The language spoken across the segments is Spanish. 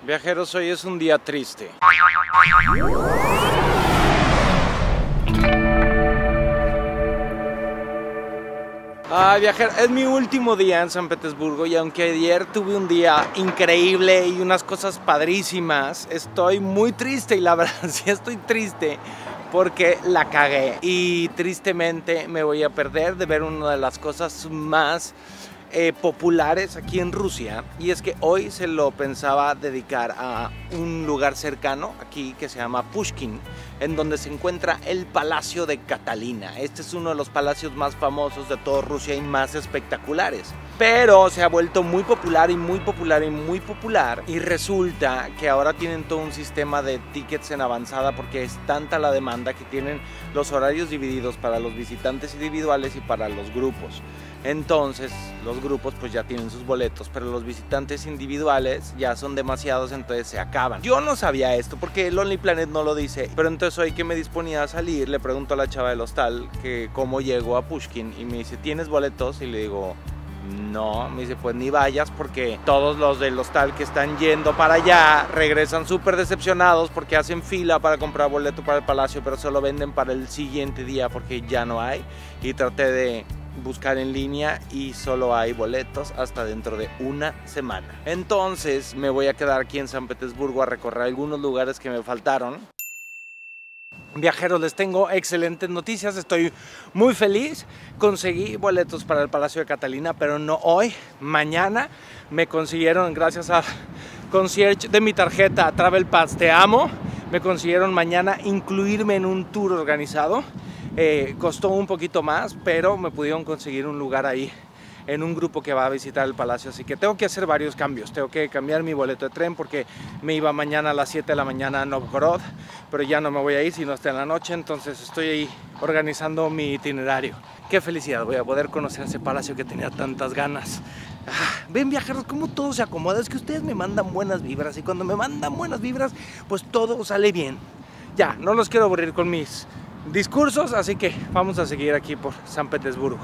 Viajeros, hoy es un día triste. Viajar, es mi último día en San Petersburgo y aunque ayer tuve un día increíble y unas cosas padrísimas, estoy muy triste y la verdad sí estoy triste porque la cagué y tristemente me voy a perder de ver una de las cosas más populares aquí en Rusia, y es que hoy se lo pensaba dedicar a un lugar cercano aquí que se llama Pushkin, en donde se encuentra el Palacio de Catalina. Este es uno de los palacios más famosos de toda Rusia y más espectaculares, pero se ha vuelto muy popular y muy popular y muy popular, y resulta que ahora tienen todo un sistema de tickets en avanzada porque es tanta la demanda que tienen los horarios divididos para los visitantes individuales y para los grupos. Entonces los grupos pues ya tienen sus boletos, pero los visitantes individuales ya son demasiados, entonces se acaban. Yo no sabía esto porque el Lonely Planet no lo dice, pero entonces hoy que me disponía a salir le pregunto a la chava del hostal que cómo llego a Pushkin y me dice, ¿tienes boletos? Y le digo, no. Me dice, pues ni vayas porque todos los del hostal que están yendo para allá regresan súper decepcionados porque hacen fila para comprar boleto para el palacio, pero solo venden para el siguiente día porque ya no hay. Y traté de buscar en línea y solo hay boletos hasta dentro de una semana. Entonces me voy a quedar aquí en San Petersburgo a recorrer algunos lugares que me faltaron. Viajeros, les tengo excelentes noticias, estoy muy feliz. Conseguí boletos para el Palacio de Catalina, pero no hoy, mañana. Me consiguieron, gracias al concierge de mi tarjeta Travel Pass Te Amo, me consiguieron mañana incluirme en un tour organizado. Costó un poquito más, pero me pudieron conseguir un lugar ahí en un grupo que va a visitar el palacio, así que tengo que hacer varios cambios. Tengo que cambiar mi boleto de tren porque me iba mañana a las 7 de la mañana a Novgorod, pero ya no me voy a ir sino hasta en la noche, entonces estoy ahí organizando mi itinerario. Qué felicidad, voy a poder conocer ese palacio que tenía tantas ganas. Ven, viajeros, cómo todo se acomoda, es que ustedes me mandan buenas vibras y cuando me mandan buenas vibras, pues todo sale bien. Ya, no los quiero aburrir con mis discursos, así que vamos a seguir aquí por San Petersburgo.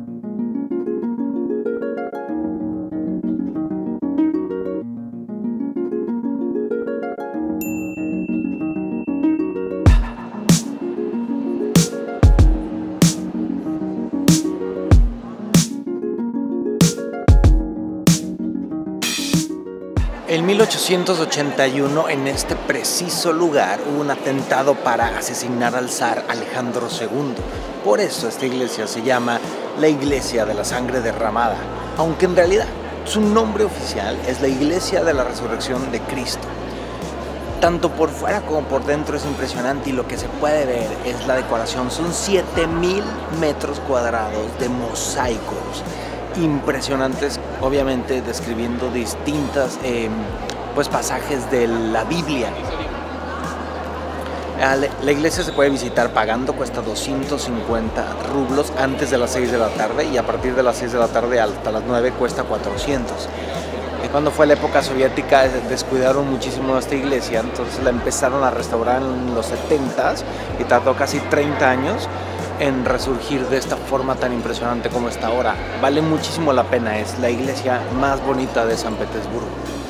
En 1881, en este preciso lugar, hubo un atentado para asesinar al zar Alejandro II. Por eso esta iglesia se llama la Iglesia de la Sangre Derramada, aunque en realidad su nombre oficial es la Iglesia de la Resurrección de Cristo. Tanto por fuera como por dentro es impresionante y lo que se puede ver es la decoración. Son 7,000 metros cuadrados de mosaicos impresionantes, obviamente describiendo distintas pues pasajes de la Biblia. La iglesia se puede visitar pagando, cuesta 250 rublos antes de las 6 de la tarde y a partir de las 6 de la tarde hasta las 9 cuesta 400. Cuando fue la época soviética descuidaron muchísimo esta iglesia, entonces la empezaron a restaurar en los 70s y tardó casi 30 años en resurgir de esta forma tan impresionante como está ahora. Vale muchísimo la pena, es la iglesia más bonita de San Petersburgo.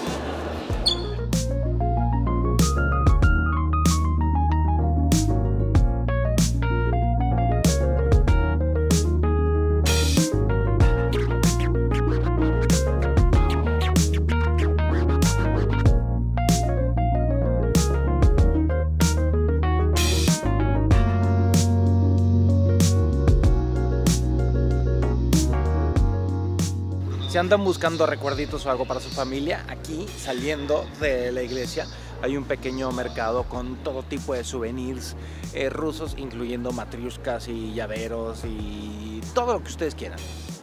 Si andan buscando recuerditos o algo para su familia, aquí saliendo de la iglesia hay un pequeño mercado con todo tipo de souvenirs rusos, incluyendo matriushkas y llaveros y todo lo que ustedes quieran.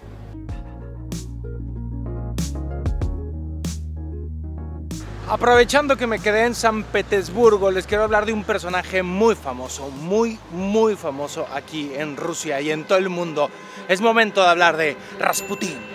Aprovechando que me quedé en San Petersburgo, les quiero hablar de un personaje muy famoso, muy famoso aquí en Rusia y en todo el mundo. Es momento de hablar de Rasputín.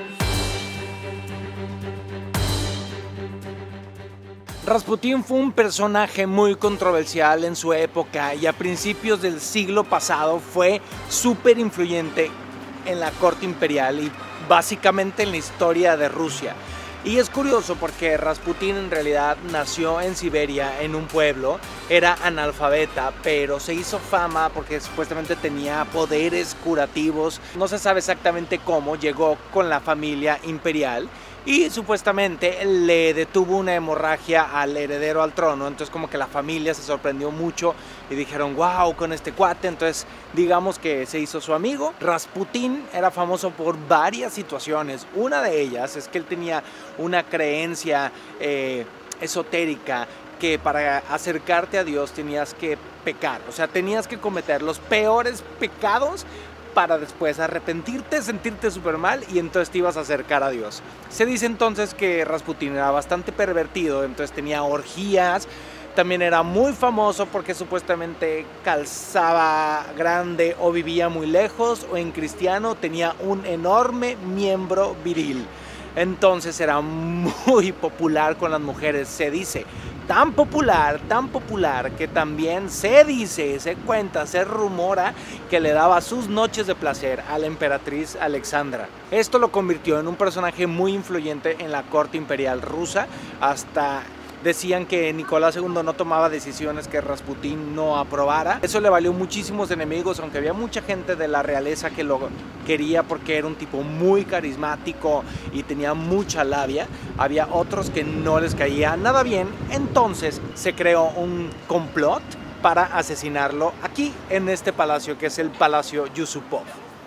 Rasputín fue un personaje muy controversial en su época y a principios del siglo pasado fue súper influyente en la corte imperial y básicamente en la historia de Rusia. Y es curioso porque Rasputín en realidad nació en Siberia, en un pueblo, era analfabeta, pero se hizo fama porque supuestamente tenía poderes curativos. No se sabe exactamente cómo, llegó con la familia imperial y supuestamente le detuvo una hemorragia al heredero al trono. Entonces como que la familia se sorprendió mucho y dijeron wow, con este cuate. Entonces digamos que se hizo su amigo. Rasputín era famoso por varias situaciones. Una de ellas es que él tenía una creencia esotérica que para acercarte a Dios tenías que pecar, o sea, tenías que cometer los peores pecados para después arrepentirte, sentirte súper mal y entonces te ibas a acercar a Dios. Se dice entonces que Rasputín era bastante pervertido, entonces tenía orgías, también era muy famoso porque supuestamente calzaba grande o vivía muy lejos o en cristiano tenía un enorme miembro viril. Entonces era muy popular con las mujeres, se dice. Tan popular que también se dice, se cuenta, se rumora que le daba sus noches de placer a la emperatriz Alexandra. Esto lo convirtió en un personaje muy influyente en la corte imperial rusa. Hasta decían que Nicolás II no tomaba decisiones que Rasputín no aprobara. Eso le valió muchísimos enemigos, aunque había mucha gente de la realeza que lo quería porque era un tipo muy carismático y tenía mucha labia. Había otros que no les caía nada bien. Entonces se creó un complot para asesinarlo aquí en este palacio, que es el Palacio Yusupov.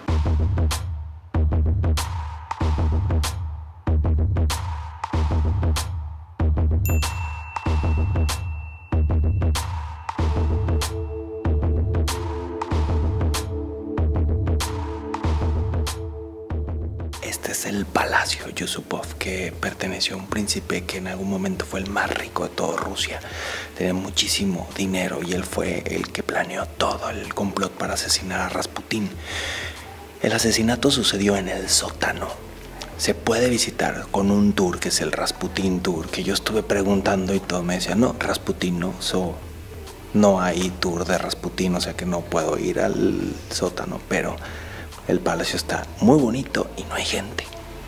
Este es el Palacio Yusupov, que perteneció a un príncipe que en algún momento fue el más rico de toda Rusia. Tenía muchísimo dinero y él fue el que planeó todo el complot para asesinar a Rasputín. El asesinato sucedió en el sótano. Se puede visitar con un tour que es el Rasputín Tour, que yo estuve preguntando y todo me decía, no, Rasputín no, no hay tour de Rasputín, o sea que no puedo ir al sótano, pero el palacio está muy bonito y no hay gente.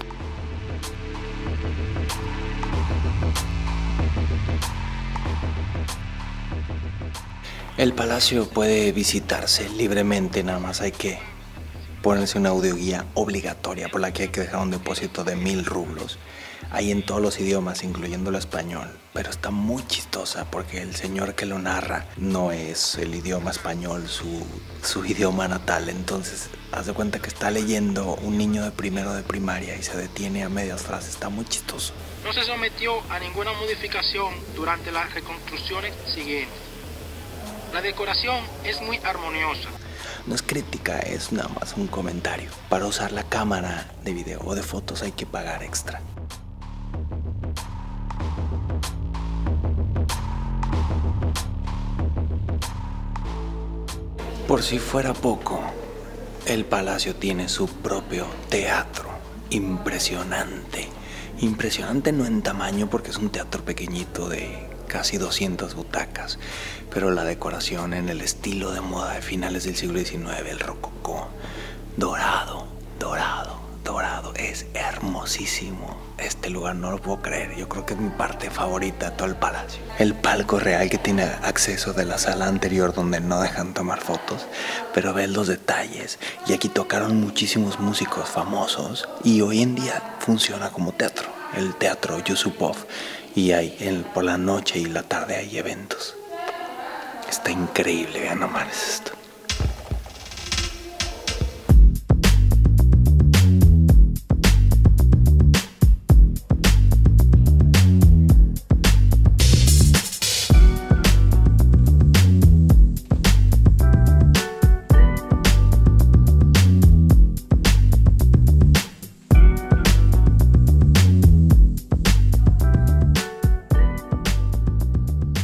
El palacio puede visitarse libremente, nada más hay que ponerse una audioguía obligatoria por la que hay que dejar un depósito de 1000 rublos. Hay en todos los idiomas, incluyendo el español, pero está muy chistosa porque el señor que lo narra no es el idioma español, su idioma natal. Entonces, haz de cuenta que está leyendo un niño de primero de primaria y se detiene a medias frases. Está muy chistoso. No se sometió a ninguna modificación durante las reconstrucciones siguientes. La decoración es muy armoniosa. No es crítica, es nada más un comentario. Para usar la cámara de video o de fotos hay que pagar extra. Por si fuera poco, el palacio tiene su propio teatro. Impresionante. Impresionante no en tamaño porque es un teatro pequeñito de casi 200 butacas, pero la decoración en el estilo de moda de finales del siglo XIX, el rococó, dorado, es hermosísimo. Este lugar no lo puedo creer, yo creo que es mi parte favorita de todo el palacio. El palco real que tiene acceso de la sala anterior donde no dejan tomar fotos, pero ves los detalles. Y aquí tocaron muchísimos músicos famosos y hoy en día funciona como teatro, el Teatro Yusupov. Y por la noche y la tarde hay eventos. Está increíble, vean nomás esto.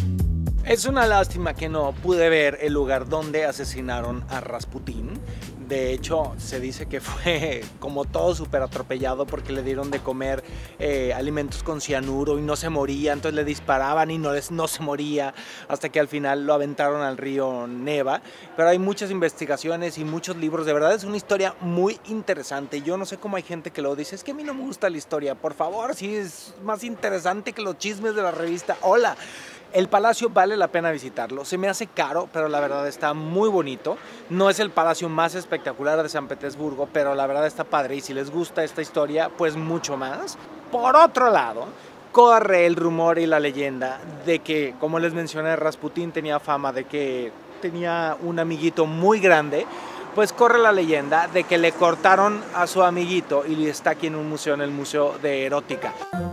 Es una lástima que no pude ver el lugar donde asesinaron a Rasputín. De hecho, se dice que fue como todo súper atropellado porque le dieron de comer alimentos con cianuro y no se moría, entonces le disparaban y no se moría, hasta que al final lo aventaron al río Neva. Pero hay muchas investigaciones y muchos libros, de verdad es una historia muy interesante. Yo no sé cómo hay gente que lo dice, es que a mí no me gusta la historia, por favor, sí es más interesante que los chismes de la revista Hola. El palacio vale la pena visitarlo, se me hace caro, pero la verdad está muy bonito. No es el palacio más espectacular de San Petersburgo, pero la verdad está padre y si les gusta esta historia, pues mucho más. Por otro lado, corre el rumor y la leyenda de que, como les mencioné, Rasputín tenía fama de que tenía un amiguito muy grande. Pues corre la leyenda de que le cortaron a su amiguito y está aquí en un museo, en el Museo de Erótica.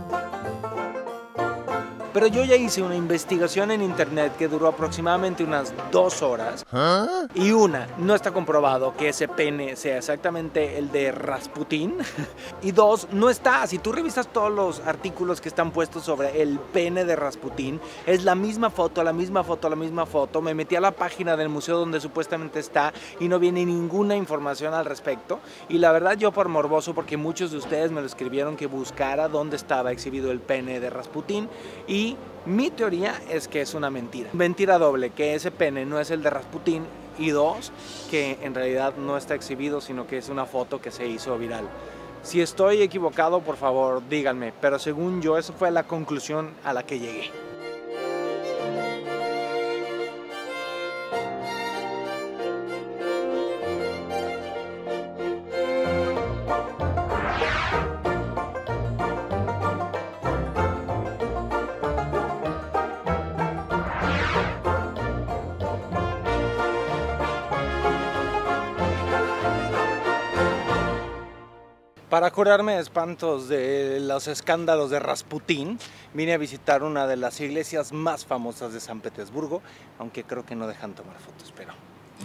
Pero yo ya hice una investigación en internet que duró aproximadamente unas 2 horas. Y no está comprobado que ese pene sea exactamente el de Rasputín. Y 2, no está. Si tú revisas todos los artículos que están puestos sobre el pene de Rasputín, es la misma foto, la misma foto, la misma foto. Me metí a la página del museo donde supuestamente está y no viene ninguna información al respecto. Y la verdad yo por morboso, porque muchos de ustedes me lo escribieron que buscara dónde estaba exhibido el pene de Rasputín. Y mi teoría es que es una mentira. Mentira doble, que ese pene no es el de Rasputín. Y 2, que en realidad no está exhibido, sino que es una foto que se hizo viral. Si estoy equivocado, por favor, díganme. Pero según yo, esa fue la conclusión a la que llegué. Para curarme de espantos de los escándalos de Rasputín, vine a visitar una de las iglesias más famosas de San Petersburgo, aunque creo que no dejan tomar fotos, pero...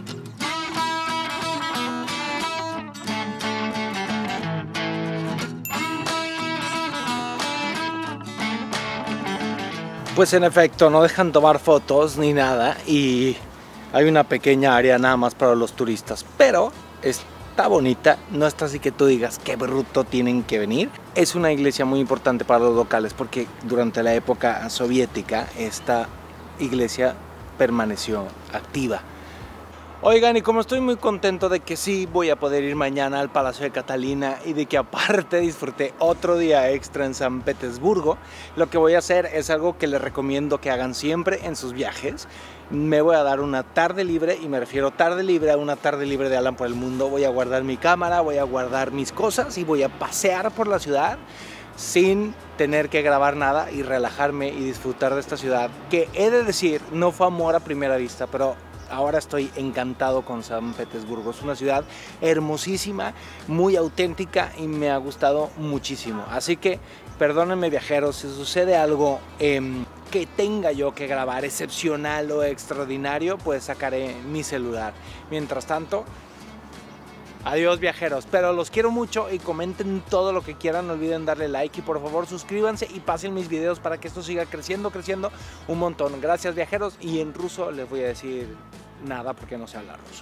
Pues en efecto, no dejan tomar fotos ni nada y hay una pequeña área nada más para los turistas, pero está bonita, no está así que tú digas qué bruto tienen que venir. Es una iglesia muy importante para los locales porque durante la época soviética esta iglesia permaneció activa. Oigan, y como estoy muy contento de que sí voy a poder ir mañana al Palacio de Catalina y de que aparte disfruté otro día extra en San Petersburgo, lo que voy a hacer es algo que les recomiendo que hagan siempre en sus viajes. Me voy a dar una tarde libre, y me refiero tarde libre a una tarde libre de Alan por el Mundo. Voy a guardar mi cámara, voy a guardar mis cosas y voy a pasear por la ciudad sin tener que grabar nada y relajarme y disfrutar de esta ciudad que, he de decir, no fue amor a primera vista, pero ahora estoy encantado con San Petersburgo. Es una ciudad hermosísima, muy auténtica y me ha gustado muchísimo. Así que perdónenme viajeros, si sucede algo que tenga yo que grabar excepcional o extraordinario, pues sacaré mi celular. Mientras tanto, adiós viajeros, pero los quiero mucho y comenten todo lo que quieran, no olviden darle like y por favor suscríbanse y pasen mis videos para que esto siga creciendo un montón. Gracias viajeros, y en ruso les voy a decir nada porque no sé hablar ruso.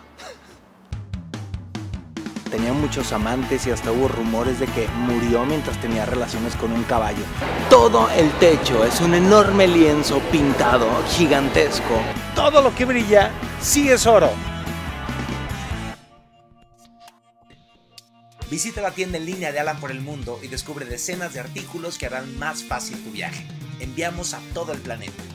Tenía muchos amantes y hasta hubo rumores de que murió mientras tenía relaciones con un caballo. Todo el techo es un enorme lienzo pintado gigantesco. Todo lo que brilla sí es oro. Visita la tienda en línea de Alan por el Mundo y descubre decenas de artículos que harán más fácil tu viaje. Enviamos a todo el planeta.